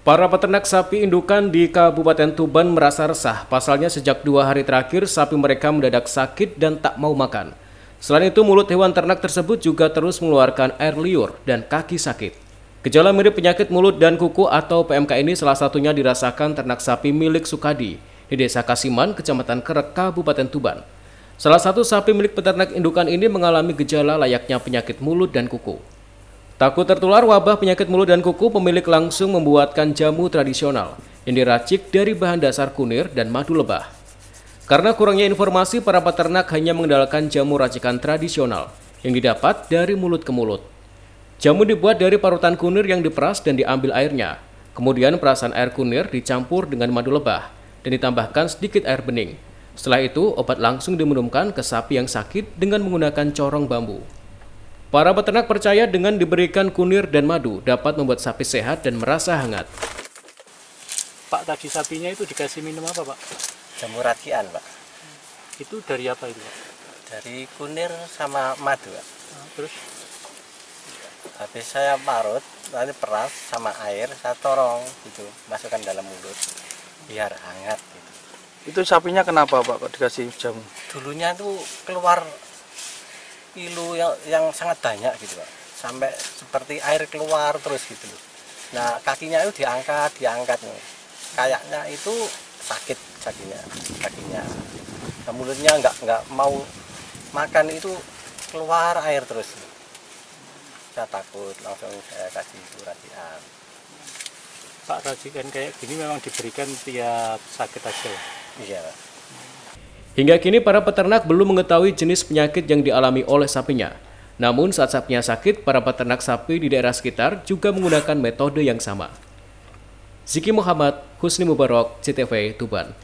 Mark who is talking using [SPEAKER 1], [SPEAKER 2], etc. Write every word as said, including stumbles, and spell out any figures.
[SPEAKER 1] Para peternak sapi indukan di Kabupaten Tuban merasa resah. Pasalnya sejak dua hari terakhir sapi mereka mendadak sakit dan tak mau makan. Selain itu mulut hewan ternak tersebut juga terus mengeluarkan air liur dan kaki sakit. Gejala mirip penyakit mulut dan kuku atau P M K ini salah satunya dirasakan ternak sapi milik Sukadi di Desa Kasiman, Kecamatan Kerek, Kabupaten Tuban. Salah satu sapi milik peternak indukan ini mengalami gejala layaknya penyakit mulut dan kuku. Takut tertular wabah penyakit mulut dan kuku, pemilik langsung membuatkan jamu tradisional yang diracik dari bahan dasar kunir dan madu lebah. Karena kurangnya informasi, para peternak hanya mengandalkan jamu racikan tradisional yang didapat dari mulut ke mulut. Jamu dibuat dari parutan kunir yang diperas dan diambil airnya. Kemudian perasan air kunir dicampur dengan madu lebah dan ditambahkan sedikit air bening. Setelah itu, obat langsung diminumkan ke sapi yang sakit dengan menggunakan corong bambu. Para peternak percaya dengan diberikan kunir dan madu dapat membuat sapi sehat dan merasa hangat.
[SPEAKER 2] Pak, tadi sapinya itu dikasih minum apa, Pak?
[SPEAKER 3] Jamu racikan, Pak.
[SPEAKER 2] Itu dari apa itu, Pak?
[SPEAKER 3] Dari kunir sama madu, Pak.
[SPEAKER 2] Nah, terus?
[SPEAKER 3] Habis saya parut, nanti peras sama air, saya torong gitu, masukkan dalam mulut biar hangat gitu.
[SPEAKER 2] Itu sapinya kenapa, Pak, kok dikasih jamu?
[SPEAKER 3] Dulunya tuh keluar pilu yang, yang sangat banyak gitu, Pak. Sampai seperti air keluar terus gitu loh. Nah, kakinya itu diangkat, diangkat nih. Kayaknya itu sakit kakinya, kakinya. Nah, mulutnya nggak nggak mau makan, itu keluar air terus. Saya takut, langsung saya kasih itu racikan.
[SPEAKER 2] Pak, racikan kayak gini memang diberikan tiap sakit aja?
[SPEAKER 3] Iya, Pak.
[SPEAKER 1] Hingga kini para peternak belum mengetahui jenis penyakit yang dialami oleh sapinya. Namun saat sapinya sakit, para peternak sapi di daerah sekitar juga menggunakan metode yang sama. Ziki Muhammad, Husni Mubarok, C T V, Tuban.